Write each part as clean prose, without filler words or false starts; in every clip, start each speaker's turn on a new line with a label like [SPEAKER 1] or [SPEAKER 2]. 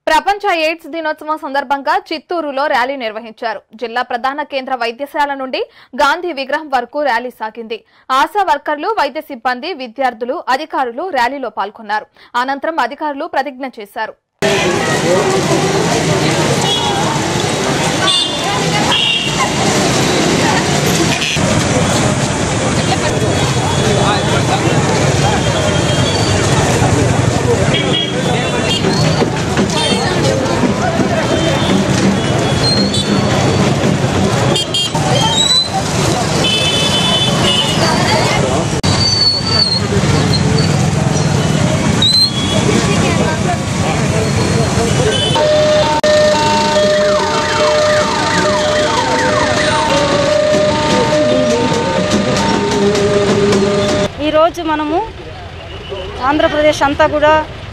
[SPEAKER 1] ప్రపంచ ఎయిడ్స్ దినోత్సవం సందర్భంగా చిత్తూరులో ర్యాలీ నిర్వహించారు. జిల్లా ప్రధాన కేంద్ర వైద్యశాల నుండి గాంధీ విగ్రహం వరకు ర్యాలీ సాగింది. ఆశా వర్కర్లు, వైద్య సిబ్బంది, విద్యార్థులు, అధికారులు ర్యాలీలో పాల్గొన్నారు. అనంతరం అధికారులు ప్రతిజ్ఞ చేశారు.
[SPEAKER 2] ఈరోజు మనము ఆంధ్రప్రదేశ్ అంతా కూడా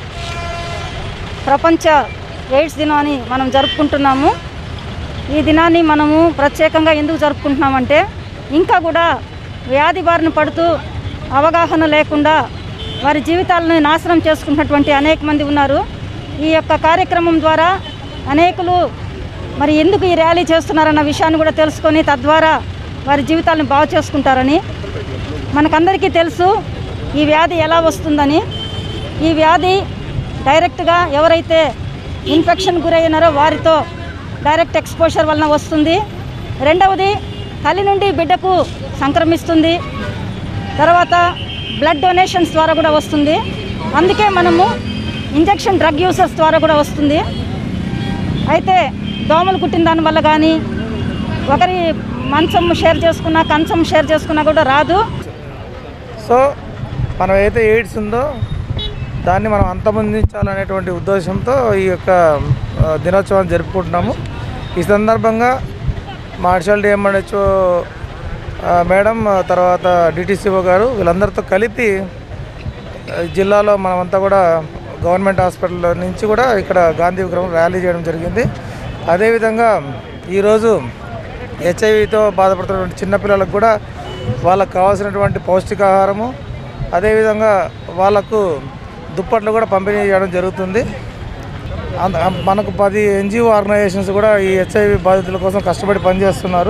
[SPEAKER 2] ప్రపంచ ఎయిడ్స్ దినాన్ని మనం జరుపుకుంటున్నాము. ఈ దినాన్ని మనము ప్రత్యేకంగా ఎందుకు జరుపుకుంటున్నామంటే ఇంకా కూడా వ్యాధి బారిన పడుతూ అవగాహన లేకుండా వారి జీవితాలను నాశనం చేసుకున్నటువంటి అనేక మంది ఉన్నారు. ఈ యొక్క కార్యక్రమం ద్వారా అనేకులు మరి ఎందుకు ఈ ర్యాలీ చేస్తున్నారన్న విషయాన్ని కూడా తెలుసుకొని తద్వారా వారి జీవితాలను బాగు చేసుకుంటారని. మనకందరికీ తెలుసు ఈ వ్యాధి ఎలా వస్తుందని. ఈ వ్యాధి డైరెక్ట్గా ఎవరైతే ఇన్ఫెక్షన్ గురైనారో వారితో డైరెక్ట్ ఎక్స్పోజర్ వలన వస్తుంది. రెండవది తల్లి నుండి బిడ్డకు సంక్రమిస్తుంది. తర్వాత బ్లడ్ డొనేషన్స్ ద్వారా కూడా వస్తుంది. అందుకే మనము ఇంజెక్షన్ డ్రగ్ యూసర్స్ ద్వారా కూడా వస్తుంది. అయితే దోమలు కుట్టిన దానివల్ల కానీ ఒకరి మంచం షేర్ చేసుకున్నా కంచం షేర్ చేసుకున్నా కూడా రాదు.
[SPEAKER 3] సో మనం ఏదైతే ఎయిడ్స్ ఉందో దాన్ని మనం అంతమొందించాలనేటువంటి ఉద్దేశంతో ఈ యొక్క దినోత్సవాన్ని జరుపుకుంటున్నాము. ఈ సందర్భంగా మా అడిషనల్ డిఎంహెచ్ఓ మేడం, తర్వాత డిటిసిఓ గారు వీళ్ళందరితో కలిపి జిల్లాలో మనమంతా కూడా గవర్నమెంట్ హాస్పిటల్ నుంచి కూడా ఇక్కడ గాంధీ విగ్రహం ర్యాలీ చేయడం జరిగింది. అదేవిధంగా ఈరోజు హెచ్ఐవితో బాధపడుతున్నటువంటి చిన్నపిల్లలకు కూడా వాళ్ళకు కావాల్సినటువంటి పౌష్టికాహారము, అదేవిధంగా వాళ్ళకు దుప్పట్లు కూడా పంపిణీ చేయడం జరుగుతుంది. మనకు 10 ఎన్జిఓ ఆర్గనైజేషన్స్ కూడా ఈ హెచ్ఐవి బాధితుల కోసం కష్టపడి పనిచేస్తున్నారు.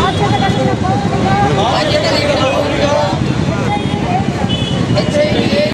[SPEAKER 4] HIV